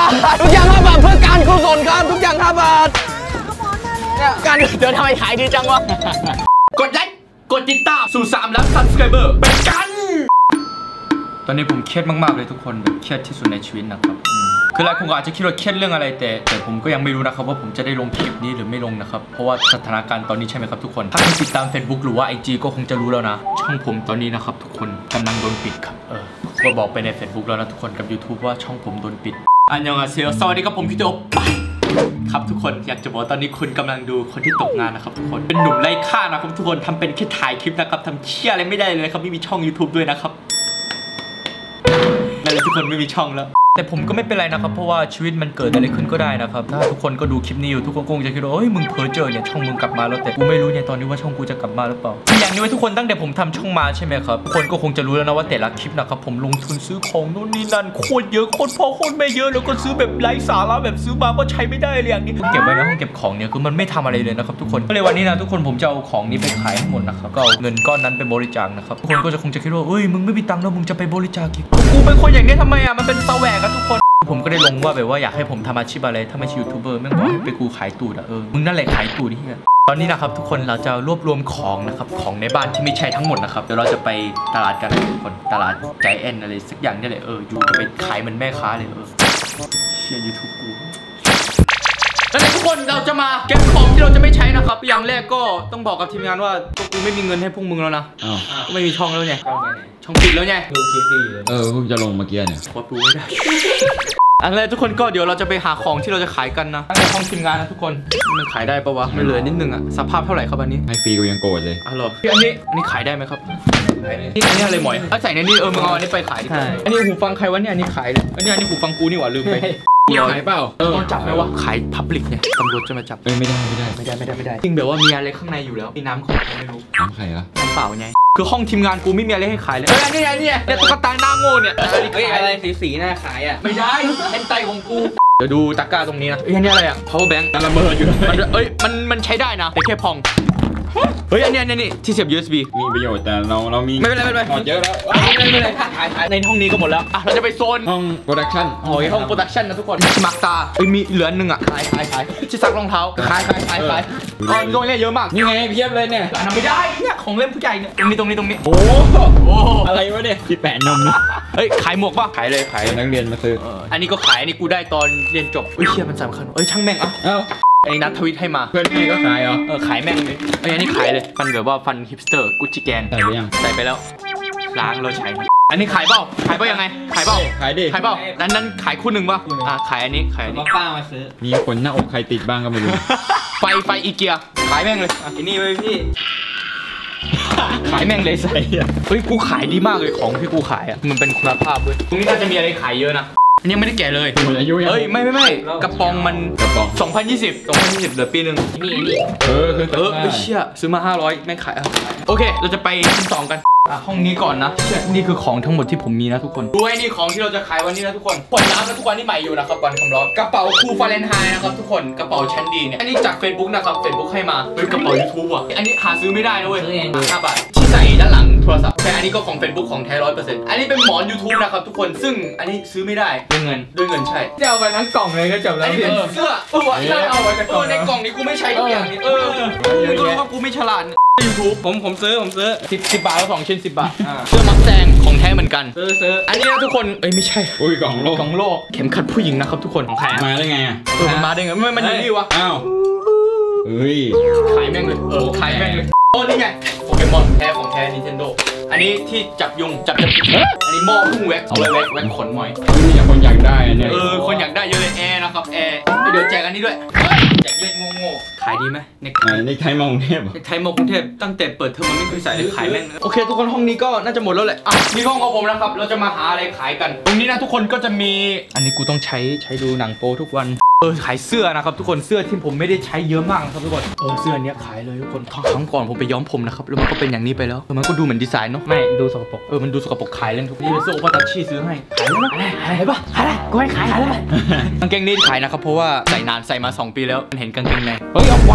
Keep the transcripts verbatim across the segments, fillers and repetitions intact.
ทุกอย่างห้าบาทเพื่อการกุศลครับทุกอย่างห้าบาทการเดี๋ยวทำไมขายดีจังวะกดไลค์กดติดตามสู่สามล้าน subscriber เป็นกันตอนนี้ผมเครียดมากๆเลยทุกคนแบบเครียดที่สุดในชีวิตนะครับคือหลายคนอาจจะคิดว่าเครียดเรื่องอะไรแต่แต่ผมก็ยังไม่รู้นะครับว่าผมจะได้ลงคลิปนี้หรือไม่ลงนะครับเพราะว่าสถานการณ์ตอนนี้ใช่ไหมครับทุกคนถ้าคุณติดตาม Facebook หรือว่า ไอ จี ก็คงจะรู้แล้วนะช่องผมตอนนี้นะครับทุกคนกำลังโดนปิดครับเออก็บอกไปใน Facebook แล้วนะทุกคนกับ YouTube ว่าช่องผมโดนปิดอันยองอาเซียสวัสดีครับผมพี่โตไปครับทุกคนอยากจะบอกตอนนี้คุณกำลังดูคนที่ตกงานนะครับทุกคนเป็นหนุ่มไร้ค่านะครับทุกคนทำเป็นแค่ถ่ายคลิปนะครับทำเชี่ยอะไรไม่ได้เลยครับไม่มีช่อง YouTube ด้วยนะครับนั่นแหละทุกคนไม่มีช่องแล้วแต่ผมก็ไม่เป็นไรนะครับเพราะว่าชีวิตมันเกิดอะไรขึ้นก็ได้นะครับถ้าทุกคนก็ดูคลิปนี้อยู่ทุกคนคงจะคิดว่าเฮ้ยมึงเพ้อเจอเนี่ยช่องมึงกลับมาแล้วแต่กูไม่รู้เนี่ยตอนนี้ว่าช่องกูจะกลับมาหรือเปล่าอย่างนี้ไว้ทุกคนตั้งแต่ผมทำช่องมาใช่ไหมครับทุกคนก็คงจะรู้แล้วนะว่าแต่ละคลิปนะครับผมลงทุนซื้อของนู่นนี่นั่นโคตรเยอะโคตรพ่อโคตรแม่เยอะแล้วก็ซื้อแบบไร้สาระแบบซื้อมาก็ใช้ไม่ได้เลยอย่างนี้เก็บไว้ในห้องเก็บของเนี่ยคือมันไม่ทำอะไรเลยนะครับทุกคนก็เลยวันนี้นะทุกคนผมจะเอาของนี้ไปขายให้หมดนะครับก็เอาเงินก้อนนั้นไปบริจาคนะครับทุกคนก็จะคงจะคิดว่าเฮ้ยมึงไม่มีตังค์แล้วมึงจะไปบริจาคอีกกูเป็นคนอย่างนี้ทำไมอ่ะมันเป็นแสวงกันทุกคนผมก็ได้ลงว่าแบบว่าอยากให้ผมทำอาชีพอะไรถ้าไม่ใช่ยูทูบเบอร์แม่งบอกให้ไปกูขายตูดอ่ะเออมึงนั่นแหละขายตูดที่เนี่ยตอนนี้นะครับทุกคนเราจะรวบรวมของนะครับของในบ้านที่ไม่ใช่ทั้งหมดนะครับเดี๋ยวเราจะไปตลาดกันทุกคนตลาดใจแอนอะไรสักอย่างนี่แหละเออยูจะไปขายมันแม่ค้าเลยเออเชียร์ยูทูบกูแล้วทุกคนเราจะมาเก็บของที่เราจะไม่ใช้นะครับอย่างแรกก็ต้องบอกกับทีมงานว่ากูไม่มีเงินให้พวกมึงแล้วนะก็ไม่มีช่องแล้วไงช่องปิดแล้วไงดูคลิปดีเลยเออเพิ่งจะลงเมื่อกี้เนี่ยพอดูไม่ได้อันแรกทุกคนก็เดี๋ยวเราจะไปหาของที่เราจะขายกันนะตั้งแต่ห้องทีมงานนะทุกคนมันขายได้ปะวะไม่เหลือนิดนึงอะสภาพเท่าไหร่ครับอันนี้ให้ฟรีกูยังโกรธเลยอ๋อเหรออันนี้อันนี้ขายได้ไหมครับนี่อันนี้อะไรหมอยเอาใส่ในนี้เออมึงเอาอันนี้ไปขายดิอันนี้หูฟังใครวะเนี่ยอันนี้ขายเลยอันนี้อันนี้หูฟังกูนี่หว่าลืมไปขายเปล่าโดนจับไหมวะขายพับลิกเนี่ยตำรวจจะมาจับเอ้ยไม่ได้ไม่ได้ไม่ได้ไม่ได้ไม่ได้จริงแบบว่ามีอะไรข้างในอยู่แล้วมีน้ำของไม่รู้น้ำใครอะน้ำเปล่าไงคือห้องทีมงานกูไม่มีอะไรให้ขายเลยเฮ้ยนี่ไงนี่ไงเนี่ยตุ๊กตาหน้าโง่เนี่ยเฮ้ยอะไรสีสีหน้าขายอ่ะไม่ได้เป็นไตของกูเดี๋ยวดูตะกร้าตรงนี้นะเฮ้ยนี่อะไรอ่ะ power bank มันระเบิดอยู่มันเอ้ยมันมันใช้ได้นะแต่แค่พองเฮ้ยอันนี้อันนี้ที่เสียบ ยู เอส บี มีประโยชน์แต่เราเรามีไม่เป็นไรไม่เป็นไรหมดเยอะแล้วไม่เป็นไรไม่เป็นไรขายขายในห้องนี้ก็หมดแล้วอ่ะเราจะไปโซนห้องโปรดักชั่นโอ้ยห้องโปรดักชั่นนะทุกคนที่มาร์กตาเฮ้ยมีเหลือหนึ่งอ่ะขายขายขายที่ซักรองเท้าขายขายขายขายอ๋อตรงนี้เยอะมากนี่ไงเพียบเลยเนี่ยอันนั้นไม่ได้เนี่ยของเล่นผู้ใหญ่เนี่ยตรงนี้ตรงนี้ตรงนี้โอ้โหอะไรวะเนี่ยที่แปะนมเฮ้ยขายหมวกป่ะขายเลยขายนักเรียนมาซื้ออันนี้ก็ขายอันนี้กูได้ตอนเรียนจบเฮ้ยเชี่ยมันสำคัญเฮ้ยช่างแม่งอ่ะเอ้าไอ้นัททวิตให้มาเพื่อนพี่ก็ขายเหรอเออขายแม่งเลยไอ้อันนี้ขายเลยฟันแบบว่าฟันฮิปสเตอร์กุชชี่แกงใส่ไปยังใส่ไปแล้วล้างเราใช้อันนี้ขายเปล่าขายเปล่ายังไงขายเปล่าขายดิขายเปล่านั้นนั้นขายคู่หนึ่งป่ะอ่ะขายอันนี้ขายอันนี้ป้ามาซื้อมีคนหน้าอกใครติดบ้างก็ไม่รู้ไฟไฟอีเกียขายแม่งเลยอันนี้ไว้พี่ขายแม่งเลยใส่เฮ้ยกูขายดีมากเลยของที่กูขายอ่ะมันเป็นคุณภาพด้วยตรงนี้น่าจะมีอะไรขายเยอะนะอันนี้ไม่ได้แก่เลยหมดอายุยังเฮ้ยไม่ไม่ไม่กระป๋องมันกระป๋องสองพันยี่สิบ สองพันยี่สิบเหลือปีหนึ่งนี่นี่เออเออไม่เชื่อซื้อมาห้าร้อยแม่งขายอ่ะโอเคเราจะไปชั้นสองกันอ่ะห้องนี้ก่อนนะนี่คือของทั้งหมดที่ผมมีนะทุกคนดูไอ้นี่ของที่เราจะขายวันนี้นะทุกคนขวดน้ำนะทุกวันนี่ใหม่อยู่นะครับวันคำร้อนกระเป๋าคูฟาเรนไฮน์นะครับทุกคนกระเป๋าชั้นดีเนี่ยอันนี้จาก Facebook นะครับ Facebook ให้มาเป็นกระเป๋า YouTube อ่ะอันนี้หาซื้อไม่ได้นะเว้ยห้าบาทที่ใส่ด้านหลังโทรศัพท์แต่อันนี้ก็ของ Facebook ของแท้ร้อยเปอร์เซ็นต์อันนี้เป็นหมอน YouTube นะครับทุกคนซึ่งอันนี้ซื้อไม่ได้ด้วยเงินด้วยเงินใช่จะเอาไปทั้งกล่องเลยก็จบแล้วอันนี้เป็นเสื้อเออว่าเอาไว้เออในกล่องนี้กูไม่ใช้ทุกอย่างนี้เออไม่รู้ว่ากูไม่ฉลาดยูทูบผมผมซื้อผมซื้อสิบสิบบาทแล้วสองชิ้นสิบบาทเสื้อมักแซงของแท้เหมือนกันซื้อซื้ออันนี้นะทุกคนเอ้ยไม่ใช่อุ้ยกล่องโลกกล่องโลกเข็มขัดผู้หญิงนะครับทุกคนของใครมาได้ไงอ่ะเออมันมาได้ไงไม่มันอยู่นี่วะอ้าวเฮ้ยขายแม่งเลยเออขายแม่งเลยโอ้นี่ไงโปเกมอนแท้ของแท้ Nintendo อันนี้ที่จับยุงจับจับอันนี้หม้อพุ่งแว็กเอาไว้แว็กแว็กขนหมอยนี่อยากคนอยากได้เนี่ยเออคนอยากได้เยอะเลยแอร์นะครับแอร์เดี๋ยวแจกอันนี้ด้วยแจกเล่นโง่ๆขายดีไหมเน็กเน็กไทมากรุงเทพเน็กไทมากรุงเทพตั้งแต่เปิดเทอมมันไม่เคยใส่เลยขายแม่งโอเคทุกคนห้องนี้ก็น่าจะหมดแล้วแหละอ่ะมีห้องของผมนะครับเราจะมาหาอะไรขายกันตรงนี้นะทุกคนก็จะมีอันนี้กูต้องใช้ใช้ดูหนังโป๊ทุกวันเออขายเสื้อนะครับทุกคนเสื้อที่ผมไม่ได้ใช้เยอะมากครับทุกคนเออเสื้อเนี้ยขายเลยทุกคนครั้งก่อนผมไปย้อมผมนะครับแล้วมันก็เป็นอย่างนี้ไปแล้วมันก็ดูเหมือนดีไซน์เนาะไม่ดูสกปรกเออมันดูสกปรกขายเล่นทุกนี่เป็นเสื้อโอปาตัชชี่ซื้อให้ขายแล้วนะขายปะขายอะไรกูให้ขายขายแล้วกางเกงนี้ขายนะครับเพราะว่าใส่นานใส่มาสองปีแล้วมันเห็นกางเกงในเฮ้ยเอาไว้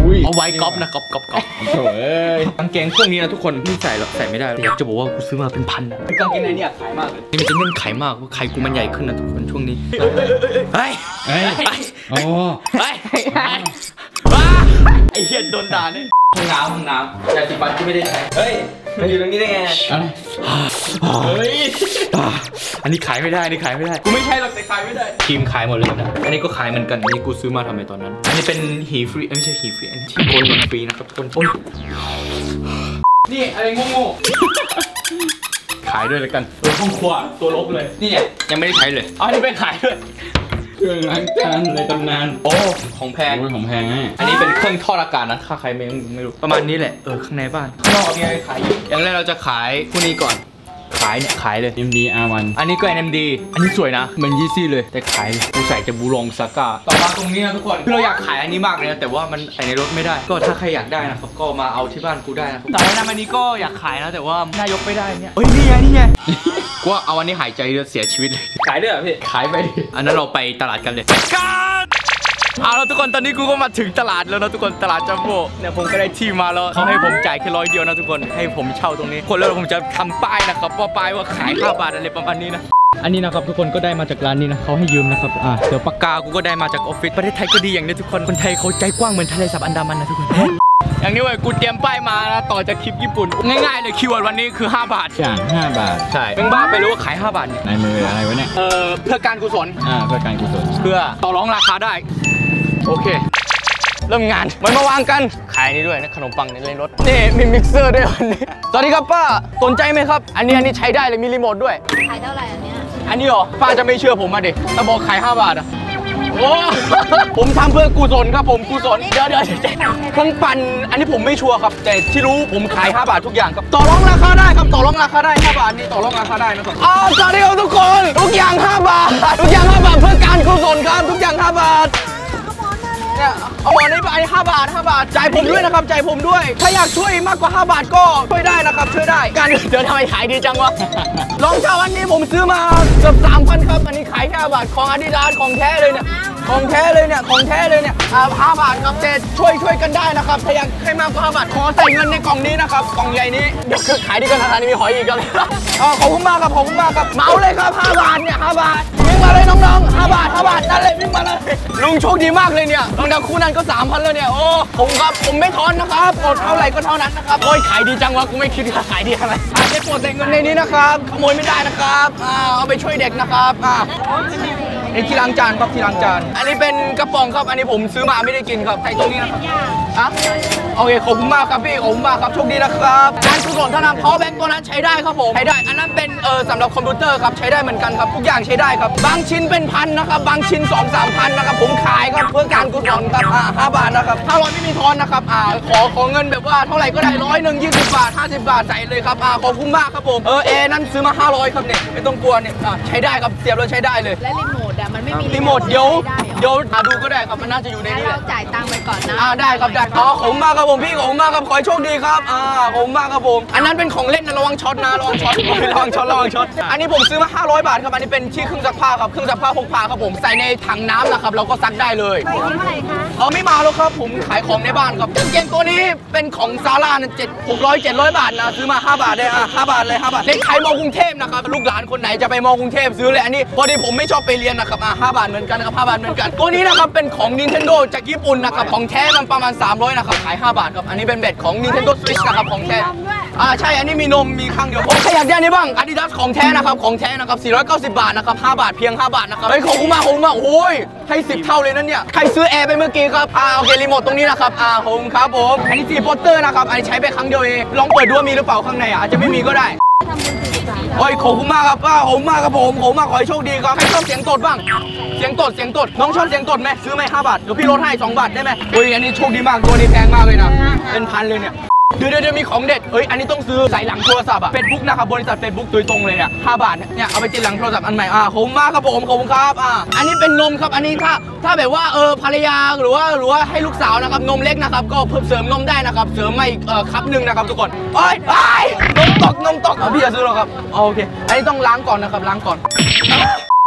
เอาไว้ก๊อปนะก๊อปก๊อปก๊อปโถ่กางเกงพวกนี้นะทุกคนไม่ใส่หรอกใส่ไม่ได้อยากจะบอกว่ากูซื้อมาเป็นพันนะกางเกงในนี่อยากขายมากเลยนี่มันจะเงื่อนไขมากว่าใครกูมันใหญ่ขึ้นนะทุกคนช่วงนี้เฮ้ยเฮ้ยโอ้เฮ้ยว้าไอ้เหี้ยโดนด่าเนี่ยห้องน้ำห้องน้ำยาสีฟันที่ไม่ได้ใช้เฮ้ยมันอยู่ตรงนี้ได้ไงเฮ้ยอันนี้ขายไม่ได้อันนี้ขายไม่ได้กูไม่ใช่หรอกแต่ขายไม่ได้ครีมขายหมดเลยนะอันนี้ก็ขายเหมือนกันอันนี้กูซื้อมาทำไมตอนนั้นอันนี้เป็นหีฟรีไม่ใช่หีฟรีอันนี้ที่โกนหนวดฟรีนะครับทุกคนโอ้ยนี่อะไรโง่ๆขายด้วยแล้วกันเออห้องครัวตัวลบเลยนี่ยังไม่ได้ใช้เลยอ๋ออันนี้ไปขายด้วยเครื่องล้างจานในตำนานโอ้ของแพงของแพงอันนี้เป็นเครื่องทอดอากาศนะค่าใครไม่ไม่รู้ประมาณนี้แหละเออข้างในบ้านข้างนอกมีอะไรขายอยู่อย่างแรกเราจะขายพวกนี้ก่อนขายเนี่ยขายเลย เอ็ม ดี อาร์ วัน อันนี้ก็ เอ็น เอ็ม ดี อันนี้สวยนะเหมือนยีซี่เลยแต่ขายเลยกูใส่จะบูลองซาก้าต่อมาตรงนี้นะทุกคนคือเราอยากขายอันนี้มากเลยนะแต่ว่ามันใส่ในรถไม่ได้ก็ถ้าใครอยากได้นะครับก็มาเอาที่บ้านกูได้นะครับแต่ว่าอันนี้ก็อยากขายนะแต่ว่าน่ายกไม่ได้เนี่ยเฮ้ยนี่ไงนี่ไงกูว่าเอาอันนี้หายใจเสียชีวิตเลยขายด้วยเหรอพี่ขายไปดิอันนั้นเราไปตลาดกันเลยกันเอาแล้วทุกคนตอนนี้กูก็มาถึงตลาดแล้วนะทุกคนตลาดจัมโบ้เนี่ยผมก็ได้ที่มาแล้วเขาให้ผมจ่ายแค่ร้อยเดียวนะทุกคนให้ผมเช่าตรงนี้คนแล้วผมจะทำป้ายนะครับว่าป้ายว่าขายห้าบาทอะไรประมาณนี้นะอันนี้นะครับทุกคนก็ได้มาจากร้านนี้นะเขาให้ยืมนะครับอ่าเดี๋ยวปากกากูก็ได้มาจากออฟฟิศประเทศไทยก็ดีอย่างนี้ทุกคนคนไทยเขาใจกว้างเหมือนทะเลสาบอันดามันนะทุกคนอย่างนี้เว้ยกูเตรียมป้ายมานะต่อจากคลิปญี่ปุ่นง่ายๆเลยคีย์เวิร์ดวันนี้คือห้าบาทอย่างห้าบาทใช่มึงบ้าไปรู้ว่าขายห้าบาทในมืออะไรวะเนี่ยเออเพื่อการกุศลอ่าเพื่อการกุศลเพื่อต่อรองราคาได้โอเคเริ่มงานมันมาวางกันขายนี่ด้วยนะขนมปังในรถนี่มีมิกเซอร์ด้วยวันนี้สวัสดีครับป้าสนใจไหมครับอันนี้อันนี้ใช้ได้เลยมีรีโมทด้วยขายเท่าไหร่อันเนี้ยอันนี้เหรอป้าจะไม่เชื่อผมมาดิแต่บอกขายห้าบาทอ่ะโอ้ผมทำเพื่อกุศลครับผมกุศลเดี๋ยวเดี๋ยวเครื่องปั่นอันนี้ผมไม่ชัวร์ครับแต่ที่รู้ผมขายห้าบาททุกอย่างครับต่อรองราคาได้ครับต่อรองราคาได้ห้าบาทนี่ต่อรองราคาได้นะครับอ๋อสวัสดีครับทุกคนทุกอย่างห้าบาททุกอย่างห้าบาทเพื่อการกุศลครับทุกอย่างห้าบาทเนี่ยเอาหมอนนี้ไปห้าบาทห้าบาทจ่ายผมด้วยนะครับจ่ายผมด้วยถ้าอยากช่วยมากกว่าห้าบาทก็ช่วยได้นะครับช่วยได้การเดี๋ยวทำไมขายดีจังวะรองเท้าอันนี้ผมซื้อมาเกือบสามพันครับอันนี้ขายแค่บาทของอาดิดาสของแท้เลยเนี่ยของแท้เลยเนี่ยของแท้เลยเนี่ยอ่าห้าบาทครับเจช่วยช่วยกันได้นะครับถ้าอยากให้มากกว่าห้าบาทขอใส่เงินในกล่องนี้นะครับกล่องใหญ่นี้เดี๋ยวคือขายดีกันราคานี้มีหอยอีกครับอ๋อขอบคุณมากครับขอบคุณมากครับเมาเลยครับห้าบาทเนี่ยห้าบาทวิ่งมาเลยน้องๆห้าบาทห้าบาทนั่นเลยวิ่งมาเลยลุงโชคดีมากเลยเนี่ยรองเท้าคู่นั้นก็สามพันแล้วเนี่ยโอ้ผมครับผมไม่ทอนนะครับกดเท่าไหร่ก็เท่านั้นนะครับโอ้ยขายดีจังวะกูไม่คิดว่าขายดีอะไรอาจจะปวดใส่เงินในนี้นะครับขโมยไม่ได้นะครับอ่าเอาไปช่วยเด็กนะครับอ่าไอ้ที่ล้างจานครับที่ล้างจานอันนี้เป็นกระป๋องครับอันนี้ผมซื้อมาไม่ได้กินครับใส่ตรงนี้นะครับอ่ะโอเคขอบคุณมากครับพี่ขอบคุณมากครับโชคดีนะครับการกุศลธนามพาวเวอร์แบงค์ตัวนั้นใช้ได้ครับผมใช้ได้อันนั้นเป็นเออสำหรับคอมพิวเตอร์ครับใช้ได้เหมือนกันครับทุกอย่างใช้ได้ครับบางชิ้นเป็นพันนะครับบางชิ้นสองสามพันนะครับผมขายครับเพื่อการกุศลครับอ่าห้าบาทนะครับห้าร้อยไม่มีทอนนะครับอ่าขอขอเงินแบบว่าเท่าไหร่ก็ได้ร้อยหนึ่งยี่สิบบาทห้าสิบบาทใส่เลยครับอ่าขอบคุณมากครับผมเออเอนั้นซื้อมาห้าร้อยครับเนี่ยไม่ต้องกลัวเนี่ยอ่าใช้ได้ครับเสียบแล้วใช้ได้เลยและรีโมทอ่ะมันไม่มีรีโมทเดี๋ยวเดี๋ยวหาดูก็ได้ครับมันน่าจะอยู่ในนี้แหละเราจ่ายตังค์ไปก่อนนะอ่าได้ครับได้อ๋อขอบคุณมากครับผมพี่ขอบคุณมากครับขอให้โชคดีครับอ่าขอบคุณมากครับผมอันนั้นเป็นของเล่นนะระวังช็อตนะระวังช็อตระวังช็อตระวังช็อตอันนี้ผมซื้อมาห้าร้อยบาทครับอันนี้เป็นที่เครื่องซักผ้าครับเครื่องซักผ้าพกพาครับผมใส่ในถังน้ำนะครับเราก็ซักได้เลยเท่าไหร่คะอ๋อไม่มาแล้วครับผมขายของในบ้านครับกางเกงตัวนี้เป็นของซาร่าเนี่ยเจ็ดหกร้อยเจ็ดร้อยบาทนะซื้อมาห้าบาทได้อ่ะห้าบาทเลยห้าบาทเด็กไทยมอกรุงเทพนะครับลูกหลานคนไหนจะไปมอกรุงเทพซื้อเลยอันนี้พอดีผมไม่ชอบไปเรียนนะครับอ่ะห้าบาทเหมือนกันครับห้าบาทเหมือนกันตัวนี้นะครับเป็นของ Nintendo จากญี่ปุ่นนะครับของแท้มันประมาณสามร้อยนะครับขายห้าบาทครับอันนี้เป็นเบ็ดของ Nintendo Switch นะครับของแท้อ่าใช่อันนี้มีนมมีข้างเดียวผมใครอยากได้นี่บ้าง Adidas ของแท้นะครับของแท้นะครับสี่ร้อยเก้าสิบบาทนะครับห้าบาทเพียงห้าบาทนะครับเฮ้ยขอบคุณมากขอบคุณมากโอ้ยให้สิบเท่าเลยนั่นเนี่ยใครซื้อแอร์ไปเมื่อกี้ครับอ่าโอเครีโมทตรงนี้นะครับอ่าผมครับผมอันนี้สีโปสเตอร์นะครับอันนี้ใช้ไปครั้งเดียวเองลองเปิดดูว่ามีหรือเปล่าข้างในอาจจะไม่มีก็ได้โอ้ยขอบคุณมากครับป้าขอบคุณมากครับผมขอบคุณมากขอให้โชคดีครับใครชอบเสียงตดบ้างเสียงตดเสียงตดน้องชอบเสียงตดไหมซื้อไหมห้าบาทเดี๋ยวพี่ลดให้สองบาทได้ไหมโอ้ยอันนี้โชคดีมากตัวนี้แพงมากเลยนะเป็นพันเลยเนี่ยเดี๋ยวเดี๋ยวมีของเด็ดเฮ้ยอันนี้ต้องซื้อใส่หลังโทรศัพท์อะเฟซบุ๊กนะครับบริษัทเฟซบุ๊กโดยตรงเลยเนี่ยห้าบาทเนี่ยเอาไปติดหลังโทรศัพท์อันใหม่อ่าขอบคุณมากครับผมขอบคุณครับอ่าอันนี้เป็นนมครับอันนี้ถ้าถ้าแบบว่าเออภรรยาหรือว่าหรือว่าให้ลูกสาวนะครับนมเล็กนะครับก็เพิ่มเสริมนมได้นะครับเสริมมาอีกเอ่อคัพหนึ่งนะครับทุกคนโอ้ยไอ้นมตกนมตกพี่จะซื้อหรอครับโอเคอันนี้ต้องล้างก่อนนะครับล้างก่อน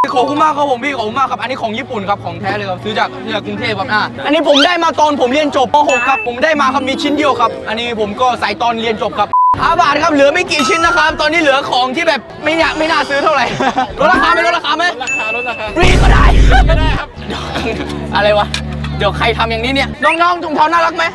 ขอบคุณมากครับผมพี่ขอบคุณมากครับอันนี้ของญี่ปุ่นครับของแท้เลยครับซื้อจากจากกรุงเทพครับอ่ะอันนี้ผมได้มาตอนผมเรียนจบป .หก ครับผมได้มาครับมีชิ้นเดียวครับอันนี้ผมก็ใส่ตอนเรียนจบครับห้าบาทครับเหลือไม่กี่ชิ้นนะครับตอนนี้เหลือของที่แบบไม่อยากไม่น่าซื้อเท่าไหร่ลดราคาไหมลดราคาไหมลดราคาลดราคาฟรีก็ได้ไม่ได้ครับอะไรวะเดี๋ยวใครทำอย่างนี้เนี่ยน้องๆถุงเท้าน่ารักไหม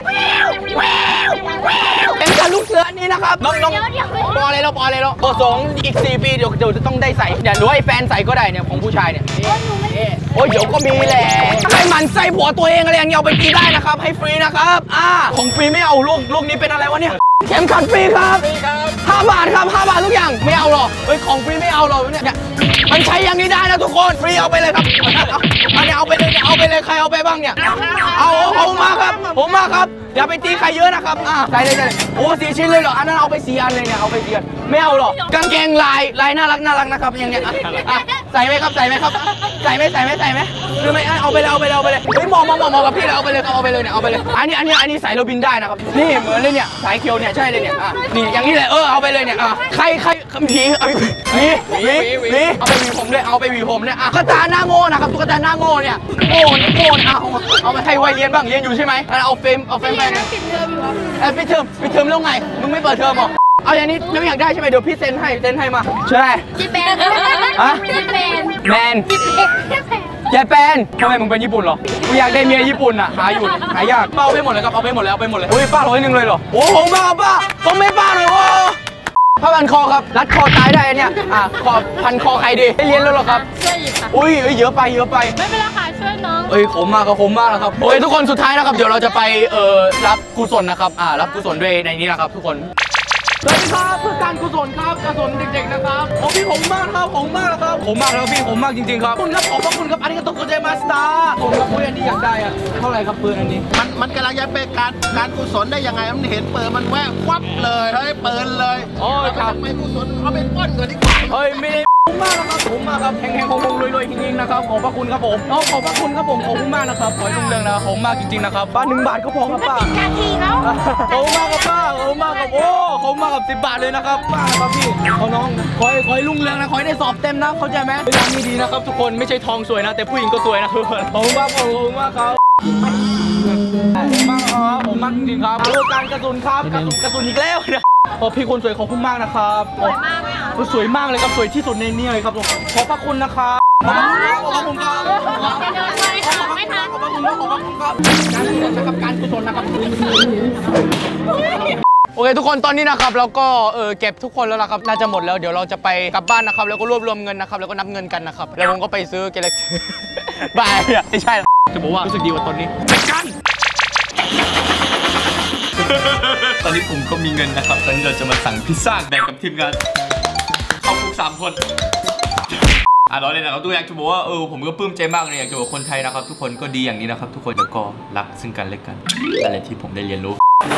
เป็นการลูกเสืออันนี้นะครับน้องๆปออะไรแล้วปออะไรแล้วปอสองอีกสี่ปีเดี๋ยวเดี๋ยวจะต้องได้ใส่เดี๋ยวหรือว่าแฟนใส่ก็ได้เนี่ยของผู้ชายเนี่ยโอ้ยเดี๋ยวก็มีแหละให้มันใส่ผัวตัวเองอะไรอย่างเงี้ยเอาไปกินได้นะครับให้ฟรีนะครับอ่าของฟรีไม่เอาลูกลูกนี้เป็นอะไรวะเนี่ยเข็มขัดฟรีครับห้าบาทครับห้าบาททุกอย่างไม่เอาหรอกเฮ้ยของฟรีไม่เอาหรอกเนี่ยมันใช้อย่างนี้ได้นะทุกคนฟรีเอาไปเลยครับอันนี้เอาไปเลยเนี่ยเอาไปเลยใครเอาไปบ้างเนี่ยเอาผมมาครับผมมาครับอย่าไปตีใครเยอะนะครับอ่าใส่เลยใส่เลยโอ้สี่ชิ้นเลยเหรออันนั้นเอาไปสี่อันเลยเนี่ยเอาไปสี่อันไม่เอาหรอกกางเกงลายลายน่ารักน่ารักนะครับอย่างเงี้ยใส่ไหมครับใส่ไหมครับใส่ไหมใส่ไหมใส่ไหมหรือไม่เอาไปเลยเอาไปเลยเอาไปเลยเฮ้ยมองมองมองมองกับพี่เลยเอาไปเลยเอาไปเลยเนี่ยเอาไปเลยอันนี้อันนี้อันนี้ใส่เราบินได้นะครับนี่เหมือนเลยเนี่ยสายเคียวเนี่ยใช่เลยเนี่ยอ่ะนี่อย่างนี้เลยเออเอาไปเลยเนี่ยอ่ะใครใครคำผีเอาไปหวีหวีหวีเอาไปหวีผมเลยเอาไปหวีผมเลยอ่ะตุ๊กตาหน้าโง่นะครับตุ๊กตาหน้าโง่เนี่ยโง่โง่เอาเอาไปให้วัยเรียนบ้างเรียนอยู่ใช่ไหมเอาเฟรมเอาเฟรมไปปิดเทอมอยู่ครับปิดเทอมปิดเทอมแล้วไงมึงไม่เปิดเทอมหรอเอาอย่างนี้ไม่อยากได้ใช่ไหมเดี๋ยวพี่เซ็นให้เซ็นให้มาใช่ญี่ปุ่นฮะญี่ปุ่นแมนเจแปนทำไมมึงเป็นญี่ปุ่นหรอกูอยากได้เมียญี่ปุ่นอ่ะหาอยู่หายากป้าเอาไปหมดเลยครับเอาไปหมดแล้วเอาไปหมดเลยโอ้ยป้าร้อยหนึ่งเลยเหรอโอ้โหมาป้าต้องไม่ป้าเลยโอ้ผ้าพันคอครับรัดคอตายได้เนี่ยอ่ะคอพันคอใครดีได้เรียนแล้วหรอครับช่วยหยิบค่ะอุ้ยเยอะไปเยอะไปไม่เป็นไรค่ะช่วยน้องเอ้ยขมมากก็ขมมากแล้วครับโอ้ยทุกคนสุดท้ายนะครับเดี๋ยวเราจะไปเอ่อรับกุศลนะครับอ่ารับกุศลด้วยในนี้นะครับทุกคนสวัสดีครับเพื่อการกุศลครับกุศลเด็กๆนะครับโอ้พี่ขมมากครับขมมากแล้วครับขมมากแล้วพี่ขมมากจริงๆครับขอบคุณครับขอบพระคุณครับอันนี้ก็ต้องกดใจมาสตาร์ผมกับปืนอันนี้อยากได้อะเท่าไหร่ครับปืนอันนี้มันมันกำลังจะเป็นการการกุศลได้ยังไงมันเห็นปืนมันแวบวับเลยเฮ้ยปืนเลยโอ้ยครับทำไมกุศลเอาไปป้นก่อนดีกว่าเฮ้ยไม่ได้ขมมากแล้วครับขมมากครับแข็งๆคงๆรวยๆจริงๆนะครับขอบพระคุณครับผมน้องขอบพระคุณครับผมขอบคุณมากนะครับขอให้รุ่งเรืองนะขอบคุณมากจริงๆนะครับบ้านหนึ่งบาทก็พอครับป้านาทีแล้วขอบคุณมากครับป้าขอบคุณมากครับโอ้ขอบคุณมากกับสิบบาทเลยนะครับป้าครับพี่ขอน้องขอให้ขอให้รุ่งเรืองนะขอให้ได้สอบเต็มนะเข้าใจไหมพยายามมีดีนะครับทุกคนไม่ใช่ทองสวยนะแต่ผู้หญิงก็สวยนะขอบคุณมากขอบคุณมากครับผมมากครับผมมากจริงๆครับโลการกระสุนครับกระสุนกระสุนอีกแล้วเนี่ยพอพี่คนสวยขอบคุณมากนะครับสวยมากเลยอ่ะสวยมากเลยครับสวยที่สุดในนี้เลยครับขอบพระคุณนะครับขอบคุณครับขอบคุณครับไม่ทันขอบคุณครับขอบคุณครับการกุศลนะครับการกุศลนะครับโอเคทุกคนตอนนี้นะครับเราก็เออเก็บทุกคนแล้วนะครับน่าจะหมดแล้วเดี๋ยวเราจะไปกลับบ้านนะครับแล้วก็รวบรวมเงินนะครับแล้วก็นับเงินกันนะครับแล้วผมก็ไปซื้อเกล็กบายไม่ใช่จะบอกว่ารู้สึกดีกว่าตอนนี้กันตอนนี้ผมก็มีเงินนะครับตอนนี้เราจะมาสั่งพิซซ่าแบ่งกับทีมงานเข้าคุกสามคนอ่ะเราเลยนะครับตัวอยากจะบอกว่าเออผมก็ปลื้มใจมากเลยอยากจะบอกคนไทยนะครับทุกคนก็ดีอย่างนี้นะครับทุกคนแล้วก็รักซึ่งกันและกันอะไรที่ผมได้เรียนรู้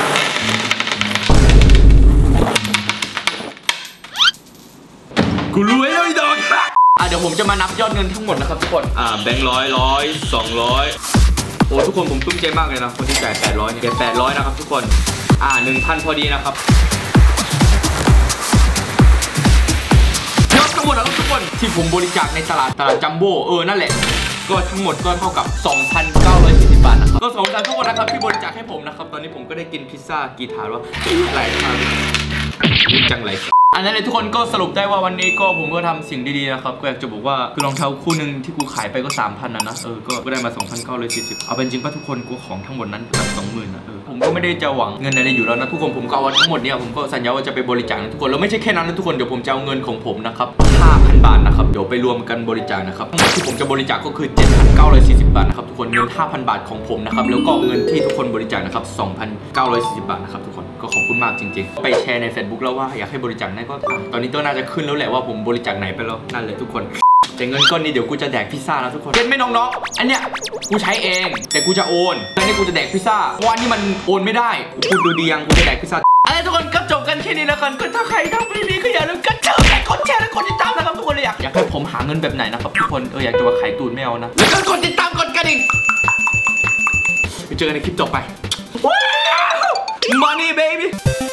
กูรู้ไอ้ไอ้ดอกอ่ะเดี๋ยวผมจะมานับยอดเงินทั้งหมดนะครับทุกคนอ่าแบงค์ร้อยร้อยสองร้อยโอ้ทุกคนผมปลื้มใจมากเลยนะคนที่จ่ายแปดร้อยเนี่ยแปดร้อยนะครับทุกคนอ่าหนึ่งพันพอดีนะครับยอดทั้งหมดแล้วทุกคนที่ผมบริจาคในตลาดตลาดจัมโบ้เออนั่นแหละก็ทั้งหมดก็เท่ากับ สองพันเก้าร้อยสี่สิบ บาทนะครับก็สองพันทุกคนนะครับที่บริจาคให้ผมนะครับตอนนี้ผมก็ได้กินพิซซ่ากี่ถาดวะหลายถาดจังไรอันนั้นเลยทุกคนก็สรุปได้ว่าวันนี้ก็ผมก็ทำสิ่งดีๆนะครับก็อยากจะบอกว่าคือรองเท้าคู่หนึ่งที่กูขายไปก็ สามพัน นะนะเออก็ได้มา สองพันเก้าร้อยสี่สิบ เอาเป็นจริงป่ะทุกคนกูของทั้งหมดนั้นเกือบ สองหมื่น นะเออผมก็ไม่ได้จะหวังเงินอะไรอยู่แล้วนะทุกคนผมก็เอาทั้งหมดเนี่ยผมก็สัญญาว่าจะไปบริจาคนะทุกคนแล้วไม่ใช่แค่นั้นนะทุกคนเดี๋ยวผมจะเอาเงินของผมนะครับ ห้าพัน บาทนะครับเดี๋ยวไปรวมกันบริจาคนะครับทั้งหมดที่ผมจะบริจาคก็คือ เจ็ดพันเก้าร้อยสี่สิบ บาทนะครับทุกคนเงิน ห้าพัน บาทของผมนะครับแล้วก็เงินที่ทุกคนบริจาคนะครับ สองพันเก้าร้อยสี่สิบ บาทนะครับทุกคนก็ขอบคุณมากจริงๆไปแชร์ใน Facebook แล้วว่าอยากให้บริจาคไหนก็ตอนนี้ก็น่าจะขึ้นแล้วแหละว่าผมบริจาคไหนไปแล้วนั่นเลยทุกคนแต่เงินก้อนนี้เดี๋ยวกูจะแดกพิซซ่าแล้วทุกคนเห็นไหมน้องๆอันเนี้ยกูใช้เองแต่กูจะโอนแล้วนี่กูจะแดกพิซซ่าเพราะว่านี่มันโอนไม่ได้กูดูดียังกูจะแดกพิซซ่าอะไรทุกคนก็จบกันแค่นี้แล้วกันก็ถ้าใครชอบคลิปนี้ก็อย่าลืมกดแชร์กดแชร์และกดติดตามนะครับทุกคนเลยอยากอยากให้ผมหาเงินแบบไหนนะครับทุกคนเอออยากจะว่าขายตูดไม่เอานะแล้วก็กดติดตามกดกระดิ่งไปเจอกันในคลิปต่อไป Money baby